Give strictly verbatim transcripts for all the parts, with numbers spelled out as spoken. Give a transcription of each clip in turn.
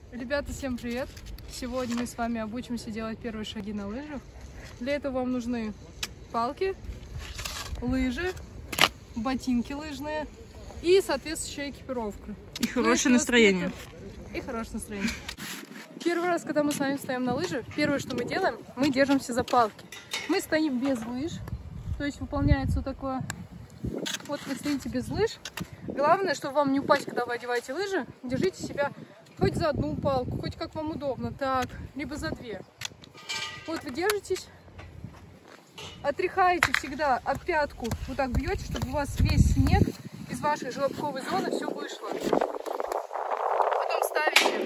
Ребята, всем привет! Сегодня мы с вами обучимся делать первые шаги на лыжах. Для этого вам нужны палки, лыжи, ботинки лыжные и соответствующая экипировка. И хорошее настроение. И хорошее настроение. Первый раз, когда мы с вами стоим на лыжах, первое, что мы делаем, мы держимся за палки. Мы стоим без лыж, то есть выполняется вот такое. Вот вы стоите без лыж. Главное, чтобы вам не упасть, когда вы одеваете лыжи, держите себя хоть за одну палку, хоть как вам удобно, так, либо за две. Вот вы держитесь, отряхаете всегда от пятку, вот так бьете, чтобы у вас весь снег из вашей желобковой зоны все вышло. Потом ставите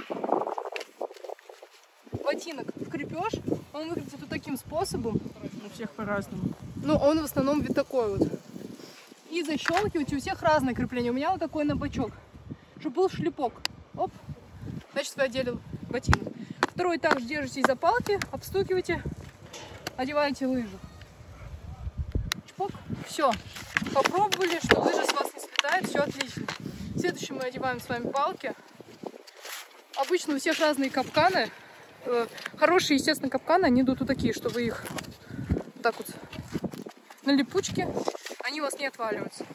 ботинок в крепеж, он выглядит вот таким способом. У всех по-разному. Ну, он в основном вид такой вот. И защелкиваете, у всех разное крепление. У меня вот такой на бочок, чтобы был шлепок. Оп. Значит, вы одели ботинок. Второй также держитесь за палки, обстукиваете, одеваете лыжи. Чпок. Все. Попробовали, что лыжа с вас не слетает, все отлично. Следующее мы одеваем с вами палки. Обычно у всех разные капканы. Хорошие, естественно, капканы, они идут вот такие, что вы их вот так вот на липучке, они у вас не отваливаются.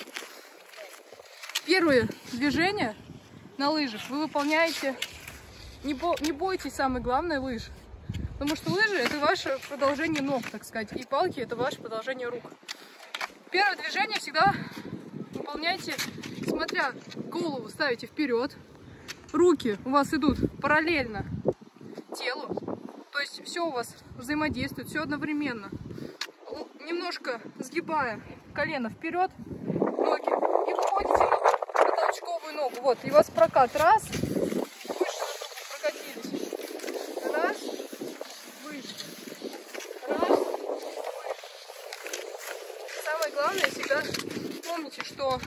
Первое движение на лыжах вы выполняете, не, бо, не бойтесь, самое главное, лыж. Потому что лыжи это ваше продолжение ног, так сказать, и палки это ваше продолжение рук. Первое движение всегда выполняйте, смотря голову ставите вперед, руки у вас идут параллельно телу, то есть все у вас взаимодействует, все одновременно. Немножко сгибая колено вперед, ноги, и выходите на толчковую ногу. Вот, и у вас прокат. Раз, выше, прокатились. Раз, выше. Раз, выше. Самое главное, всегда помните, что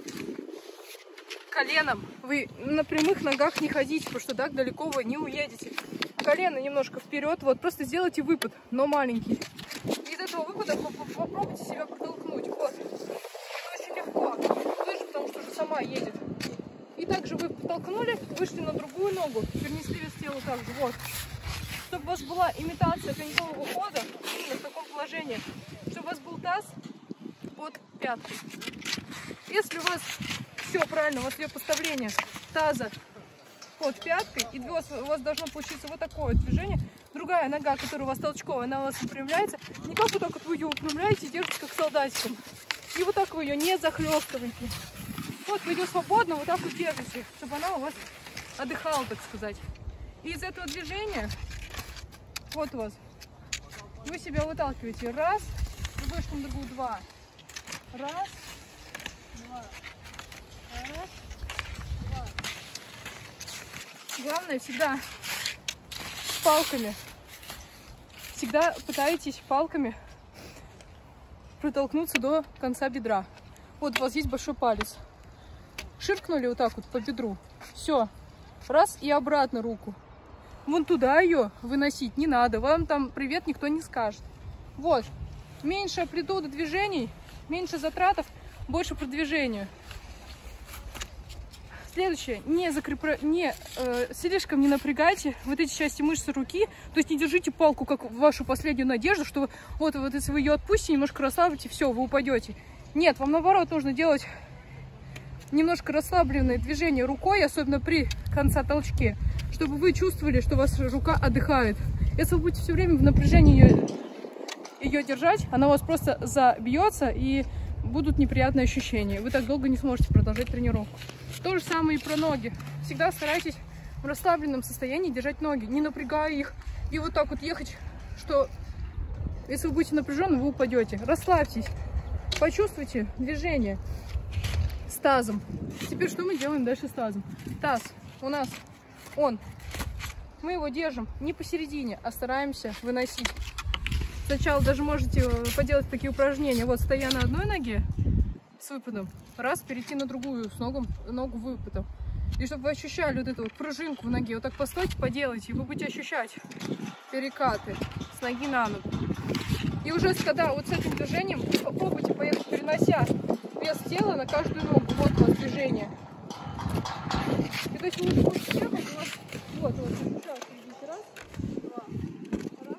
коленом вы на прямых ногах не ходите, потому что так далеко вы не уедете. Колено немножко вперед, вот, просто сделайте выпад, но маленький. Из этого выпада попробуйте себя протолкнуть. Вот. Это очень легко. Лыжа, потому что уже сама едет. И также вы подтолкнули, вышли на другую ногу, перенесли вес тела также. Вот. Чтобы у вас была имитация конькового хода, именно в таком положении. Чтобы у вас был таз под пяткой. Если у вас все правильно, у вас идет поставление таза под пяткой, и у вас, у вас должно получиться вот такое движение. Другая нога, которая у вас толчковая, она у вас выпрямляется. Не как вот так вот вы ее выпрямляете и держите как солдатиком. И вот так вы ее не захлестываете. Вот вы ее свободно вот так вот держите, чтобы она у вас отдыхала, так сказать. И из этого движения, вот у вас, вы себя выталкиваете. Раз, другой штурм ногу, два. Раз, два. Раз, два. Главное всегда палками. Всегда пытаетесь палками протолкнуться до конца бедра. Вот у вас есть большой палец. Ширкнули вот так вот по бедру. Все. Раз и обратно руку. Вон туда ее выносить не надо. Вам там привет никто не скажет. Вот. Меньше амплитуда движений, меньше затратов, больше продвижения. Следующее, не, закрепля... не э, слишком не напрягайте вот эти части мышцы руки, то есть не держите палку как вашу последнюю надежду, что вы, вот, вот если вы ее отпустите, немножко расслабите, все, вы упадете. Нет, вам наоборот нужно делать немножко расслабленные движения рукой, особенно при конца толчке, чтобы вы чувствовали, что ваша рука отдыхает. Если вы будете все время в напряжении ее, ее держать, она у вас просто забьется и будут неприятные ощущения. Вы так долго не сможете продолжать тренировку. То же самое и про ноги. Всегда старайтесь в расслабленном состоянии держать ноги, не напрягая их. И вот так вот ехать, что если вы будете напряжены, вы упадете. Расслабьтесь. Почувствуйте движение с тазом. Теперь что мы делаем дальше с тазом? Таз у нас, он. Мы его держим не посередине, а стараемся выносить. Сначала даже можете поделать такие упражнения. Вот, стоя на одной ноге с выпадом, раз, перейти на другую с ногу, ногу выпадом. И чтобы вы ощущали вот эту вот пружинку в ноге, вот так постойте, поделайте, и вы будете ощущать перекаты с ноги на ногу. И уже когда вот с этим движением попробуйте поехать, перенося вес тела на каждую ногу. Вот у вас движение. И то есть вы будете ехать, у вас вот Вот, вот, сейчас идите. Раз, два, раз,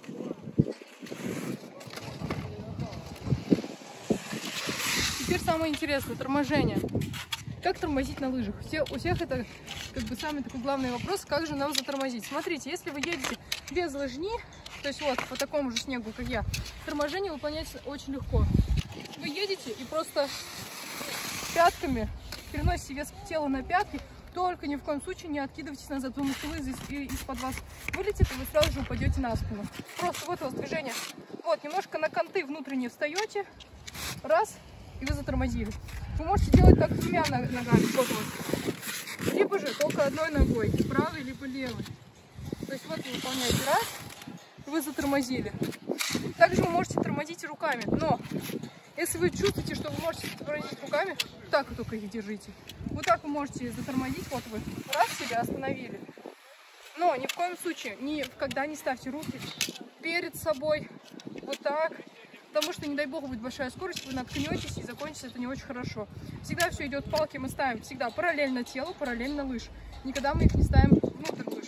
два. Теперь самое интересное, торможение. Как тормозить на лыжах? Все, у всех это как бы самый такой главный вопрос, как же нам затормозить. Смотрите, если вы едете без лыжни, то есть вот по такому же снегу, как я, торможение выполняется очень легко. Вы едете и просто пятками переносите вес тела на пятки, только ни в коем случае не откидывайтесь назад, потому что лыжа из-под вас вылетит, и вы сразу же упадете на спину. Просто вот у вас движение. Вот, немножко на конты внутренние встаете, раз, и вы затормозили. Вы можете делать так двумя ногами, вот, вот. Либо же только одной ногой, правой либо левой. То есть вот вы выполняете раз, и вы затормозили. Также вы можете тормозить и руками, но если вы чувствуете, что вы можете затормозить руками, так вы только их держите. Вот так вы можете затормозить, вот вы раз себя остановили. Но ни в коем случае никогда не ставьте руки перед собой, вот так. Потому что, не дай бог, будет большая скорость, вы наткнетесь, и закончится это не очень хорошо. Всегда все идет, палки мы ставим всегда параллельно телу, параллельно лыж. Никогда мы их не ставим внутрь лыж.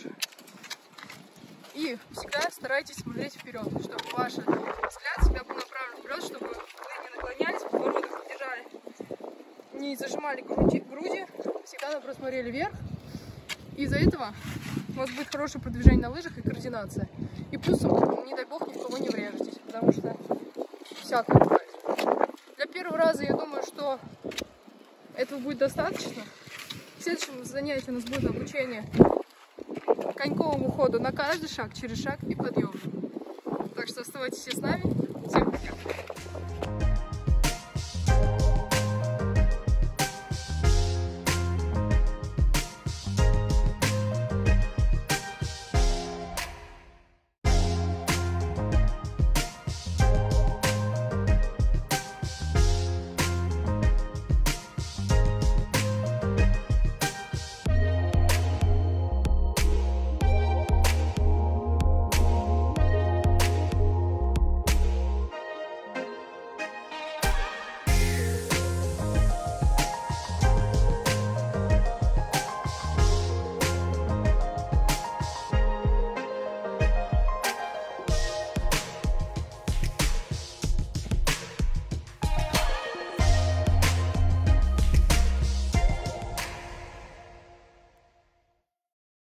И всегда старайтесь смотреть вперед, чтобы ваш взгляд всегда был направлен вперед, чтобы вы не наклонялись, подбородок не держали, не зажимали груди, груди, всегда наоборот смотрели вверх. И из-за этого у вас будет хорошее продвижение на лыжах и координация. И плюсом, не дай бог, ни в кого не врежетесь, потому что всякое бывает. Для первого раза я думаю, что этого будет достаточно. В следующем занятии у нас будет обучение коньковому ходу на каждый шаг, через шаг и подъем. Так что оставайтесь все с нами. Всем пока!